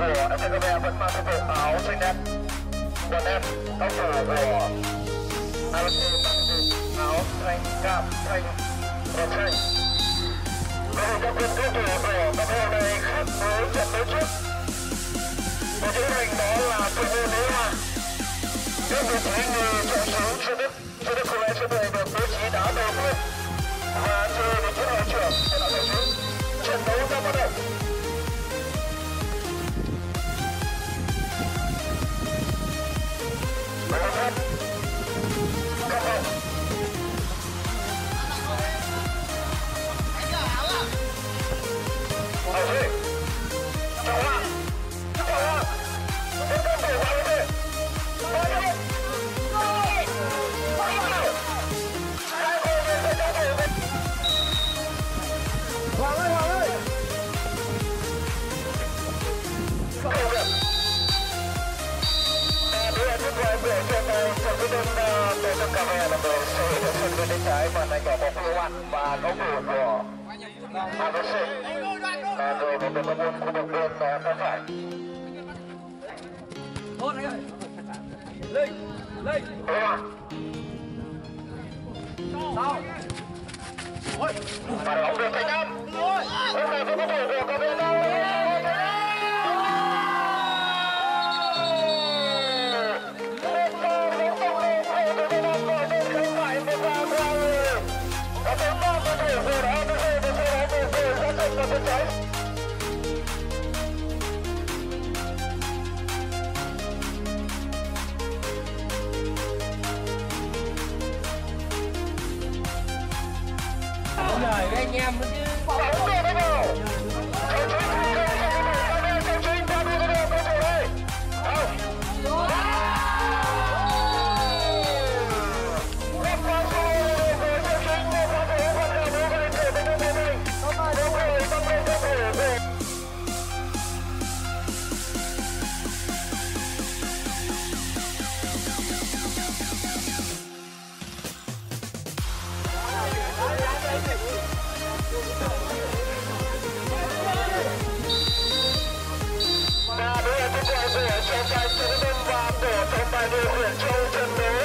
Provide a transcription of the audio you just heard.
của RaltiNG vẫn mang phục vụ áo xanh đen. Quần đen, cao thủ của RaltiNG áo xanh cam xanh và xanh. Cầu thủ trong quân cao thủ của cặp hồ này khác với trận đấu trước. Một chữ hình đó là thủ môn Lý Hòa. Những vị trí người chọn xuống chưa biết cô lẽ số 10 được bố trí đá đầu tiên và chơi đến trước đội trưởng để làm đội trưởng. Trận đấu đã bắt đầu. Đội phép cắt đầu. Ở đây trọng lặng đến con thủ vào đây. Hoàng ơi! Cầu điểm. Bây giờ tiếp theo về trên trận quyết định tổ chức cà phê là đội số hiệu sân bên tay trái và này có bóng lưu ăn và cầu thủ của RVC là rồi một đội môn khu vực bên tay phải. Tốt anh ơi. Lên. Sao? Và bóng được thành năm. Hôm nay có cầu thủ của cà phê đâu? Lời với anh em chứ. Và bây giờ chúng tôi sẽ cho tay sự và tổ trọng tài điều khiển trong trận đấu